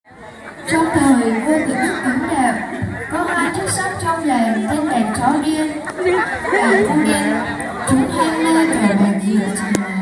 Trong thời vua Tự Đức Ứng Đẹp, có hai chức sắc trong làng tên đẹp chó điên và con điên. Chúng hay nơi thờ bạch diệu chỉ là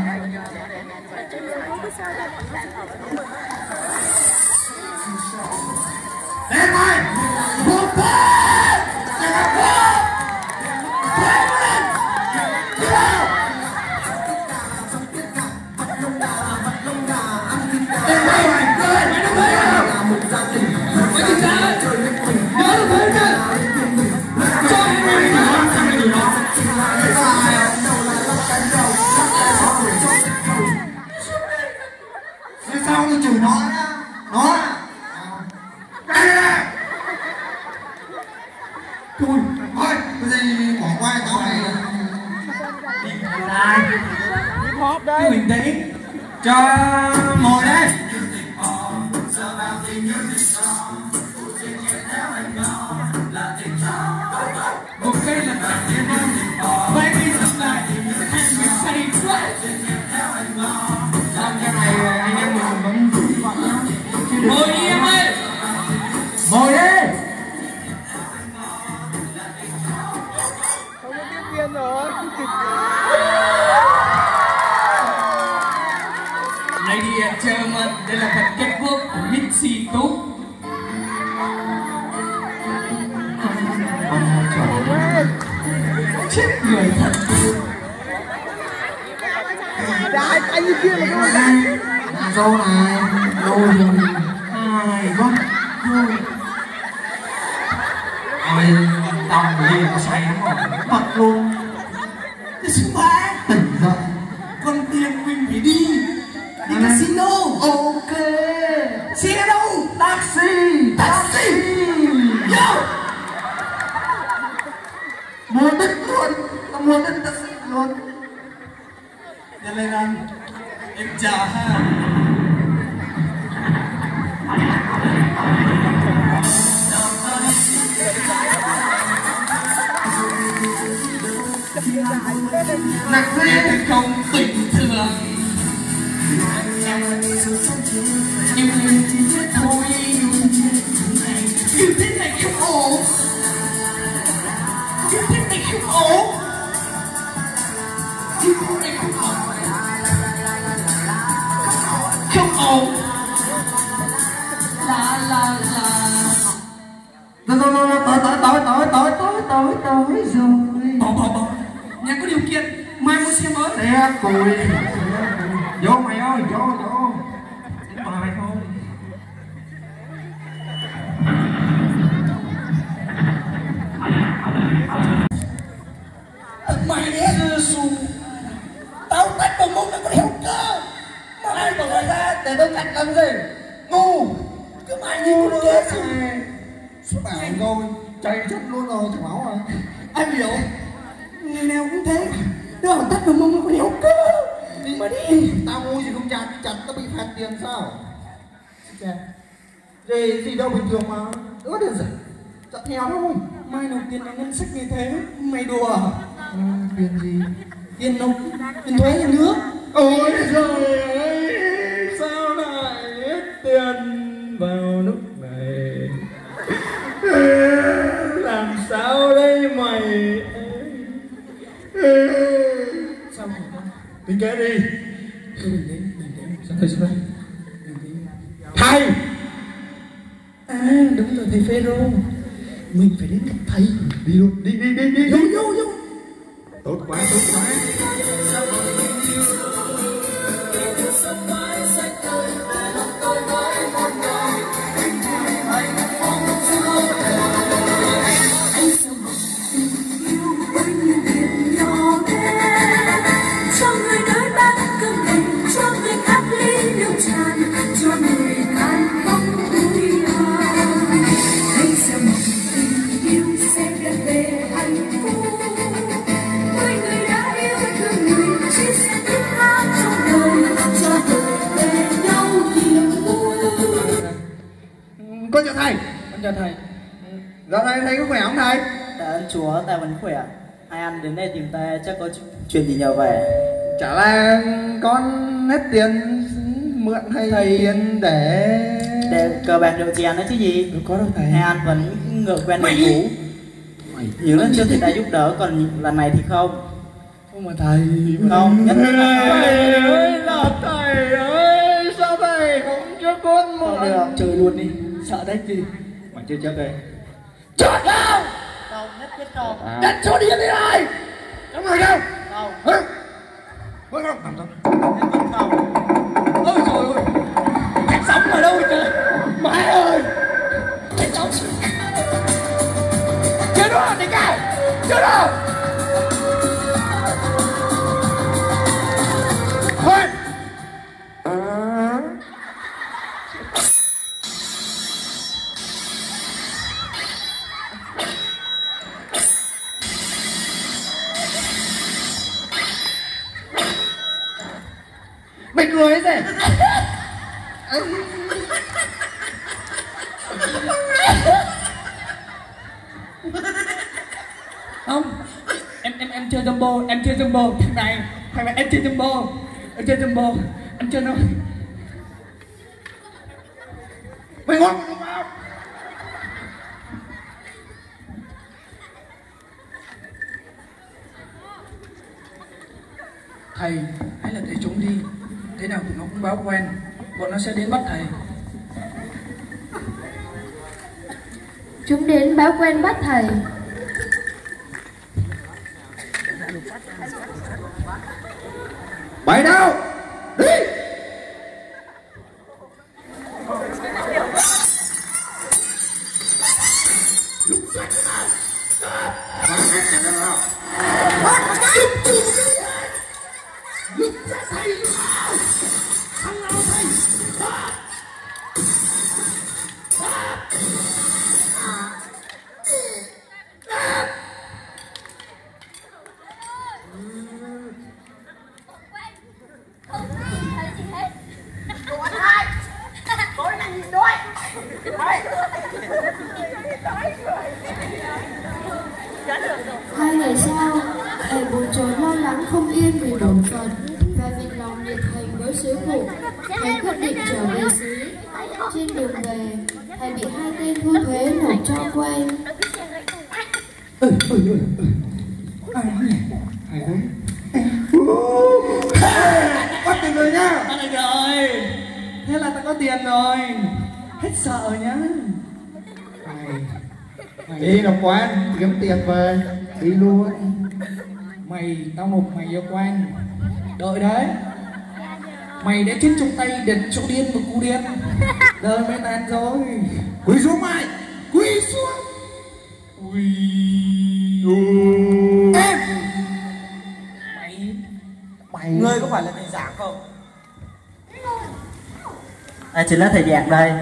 sao đi chửi nó nhá, nó đây này thôi thôi cái gì bỏ qua cháu này đi lại cái bình tĩnh cho ngồi đây một cây là vài cây dừng lại hẹn mình say quá cái này anh em mình vẫn giữ gọn nhá. Ngồi đi em ơi. Ngồi đi. Không có tiếp viên rồi. Ladies and gentlemen, đây là phần kết thúc của Mixi Tú. Chết người thật. Anh như kia là cái dâu này đôi rồi hai con ôi tao đi nó say lắm rồi bật luôn cái số 3 tỉnh dậy con tiền mình phải đi casino. Ok xe ở đâu? Taxi yo mua đất luôn, tao mua đất taxi luôn. Nhanh lên anh, em chào ha. Nặng thế không bình thường, nhưng thôi như thế này không ổn, như thế này không ổn, như thế này không ổn. Không ổn. La tới rồi. Bỏ. Nhà có điều kiện mai mua xe mới. Xe cùi. Vô mày ơi, vô. Đến bài thôi. Mày đấy Giê-xu. Tao tách vào mông nó có hiểu cơ. Mày bỏ ra để tao chặt làm gì? Ngu. Cứ mày như con Giê-xu. Số bảo rồi, chảy chết luôn rồi, thằng máu à. Anh hiểu. Ngày nào cũng thế. Nó hỏi tách vào mông nó có hiểu cơ. Đi mà đi. Tao ngu gì không chặt tao bị phạt tiền sao? Gì đâu bình thường mà. Ướt được rồi. Chặt theo không? Mai nộp tiền vào ngân sách như thế. Mày đùa à? Tiền gì? Tiền nộp, tiền thuế nhà nước. Ôi trời ơi, sao lại hết tiền vào lúc này? Làm sao đây mày? Sao rồi con? Tính kế đi. Bình tĩnh. Sao đây? Thầy! À đúng rồi, thầy Phêrô. Mình phải đến gặp thầy. Đi luôn, đi. Vô. Tốt quá. Con chào thầy. Dạo này thầy có khỏe không thầy? Tạ ơn Chúa, ta vẫn khỏe. Hai anh đến đây tìm ta chắc có chuyện gì nhờ về. Chả là con hết tiền mượn hay thầy tiền để để cờ bạc rượu chè nữa chứ gì. Đâu có đâu thầy. Hai anh vẫn ngựa quen đường cũ. Nhiều lần trước thì đã giúp đỡ, còn lần này thì không. Không mà thầy. Không, nhất định là không. Thầy ơi, là thầy ơi, sao thầy không cho con một. Không được. Chơi luôn đi, sợ đấy gì. Mày chưa chết đây. Chết đâu. Không, nhất quyết không. Đánh số điện đi này. Trong này đâu. Không. Hả? Không không. Nằm thôi. Nhất quyết không. Ôi trời ơi. Cách sống ở đâu trời. Mẹ ơi. Cách sống. Chưa đó, đi cao. Chưa đó. Thôi. Mày cười gì? Không, em chơi Jumbo, em chơi Jumbo, thằng này em chơi Jumbo, em chơi Jumbo, em chơi nó. Mày ngon không vào? Thầy, hãy là thầy chúng đi. Thế nào tụi nó cũng báo quen, bọn nó sẽ đến bắt thầy. Chúng đến báo quen bắt thầy. Mày đâu? Đi! Hai ngày sau, thầy buồn chồn lo lắng không yên vì bổn phận và vì lòng nhiệt thành với sứ vụ. Thầy quyết định trở về xứ. Trên đường về, thầy bị hai tên thu thuế nộp cho quen. Ai nói nhỉ? Thầy đấy. Bắt tiền rồi nhá. Bắt được rồi. Thế là ta có tiền rồi. Hết sợ nhá. Đi nộp quan, kiếm tiền về. Đi luôn. Tao nộp mày vô quan. Đợi đấy. Mày đã chết trong tay địch chỗ điên và cu điên. Đời mới tàn rồi. Quỳ xuống mày. Quỳ xuống. Quỳ. Em. Mày. Ngươi có phải là thầy giảng không? Chính là thầy giảng đây.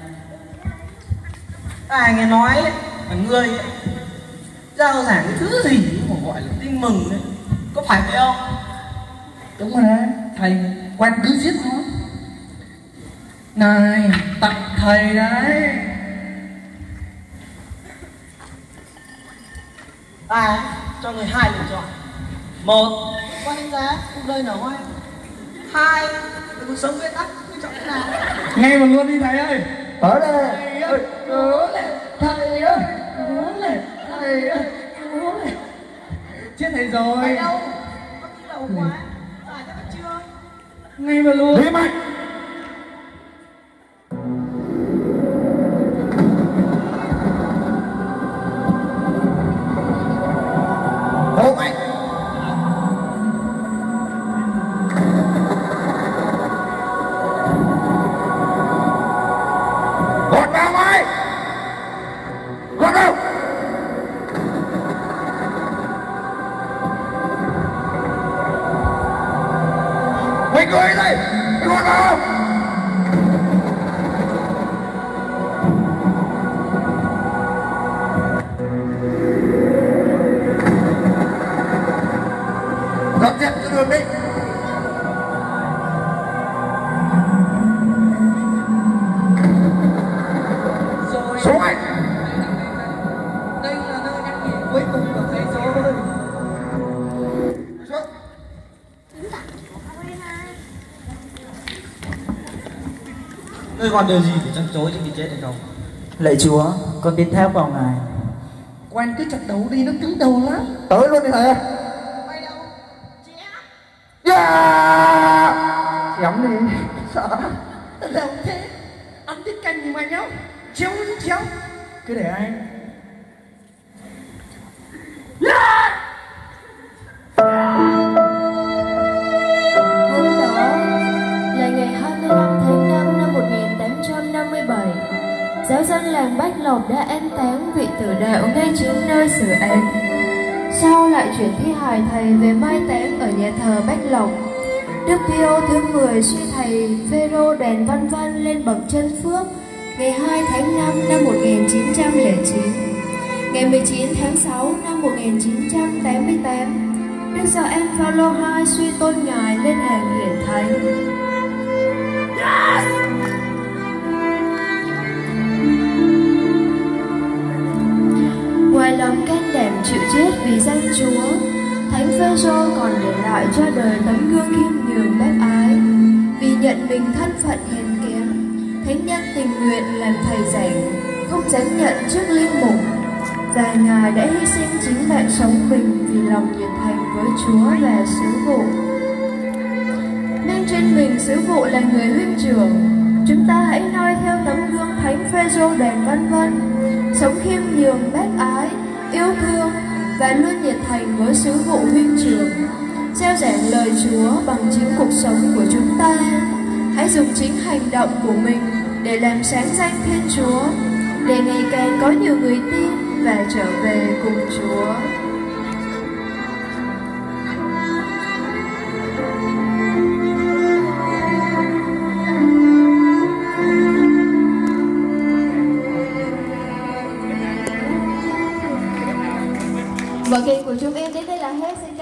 Nghe nói là ngươi giao giảng cái thứ gì mà gọi là tin mừng đấy, có phải vậy không? Đúng rồi đấy. Thầy quan cứ giết nó. Này, tặng thầy đấy. Cho người hai lựa chọn. Một, quan đánh giá cuộc đời nở hoa. Hai, cuộc sống bế tắc, ngươi chọn thế nào? Nghe mà luôn đi thầy ơi. Ở đây. Thầy ơi, cố lên. Thầy ơi, cố lên. Thầy ơi, cố lên. Chết thầy rồi. Thầy đâu? Có tí đầu quá. Giải cho được chưa? Ngay mà luôn. Đi mày. Ô mày. Gọt vào mày. Gọt vào. Mày cười đây. Mày gọt vào. Dọn dẹp cái đường đi. Rồi. Xuống mày. Đây là nơi nhắc nhỉ cuối cùng của thầy rồi. Xuống. Ngươi còn điều gì để trăn trối trước khi chết hay không? Lạy Chúa, con tin theo vào Ngài. Quan cứ chặt đầu đi, nó cứng đầu lắm. Tới luôn đi thầy ơi. Mày đâu? Yeah. Nhắm đi. Sợ. Đâu thế? Ăn tiết canh gì mà nhau? Chéo chéo. Cứ để anh. Hôm đó là ngày 25 tháng 5 năm 1857. Giáo dân làng Bách Lộc đã an táng vị tử đạo ngay trước nơi xử án. Sau lại chuyển thi hài thầy về mai táng ở nhà thờ Bách Lộc. Đức Pio thứ 10 suy thầy Phêrô đèn Văn Văn lên bậc chân phước ngày 2 tháng 5 năm 1909. Ngày 19 tháng 6 năm 1988, Đức Gioan Phaolô II suy tôn ngài lên hàng hiển thánh. Ngoài lòng can đảm chịu chết vì danh Chúa, Thánh Phêrô còn để lại cho đời tấm gương khiêm nhường bác ái. Vì nhận mình thân phận hèn kém, thánh nhân tình nguyện làm thầy giảng, không dám nhận chức linh mục, và ngài đã hy sinh chính mạng sống mình vì lòng nhiệt thành với Chúa và sứ vụ. Mang trên mình sứ vụ là người huynh trưởng, chúng ta hãy noi theo tấm gương Thánh Phêrô đèn Văn Văn, sống khiêm nhường bác ái, yêu thương và luôn nhiệt thành với sứ vụ huynh trưởng, rao giảng lời Chúa bằng chính cuộc sống của chúng ta. Hãy dùng chính hành động của mình để làm sáng danh Thiên Chúa, để ngày càng có nhiều người tin và trở về cùng Chúa. Vở kịch của chúng em đến đây là hết. Xin